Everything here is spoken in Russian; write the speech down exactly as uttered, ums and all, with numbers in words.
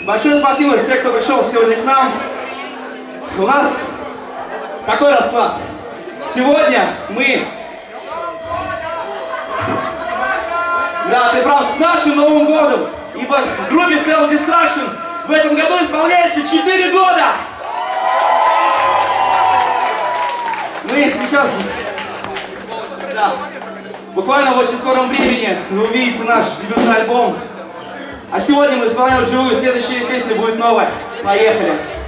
Большое спасибо всем, кто пришел сегодня к нам. У нас такой расклад. Сегодня мы... Да, ты прав, с нашим Новым годом. Ибо группе Fail Destruction в этом году исполняется четыре года. Мы сейчас... Да, буквально в очень скором времени вы увидите наш дебютный альбом. А сегодня мы исполняем вживую. Следующая песня будет новая. Поехали!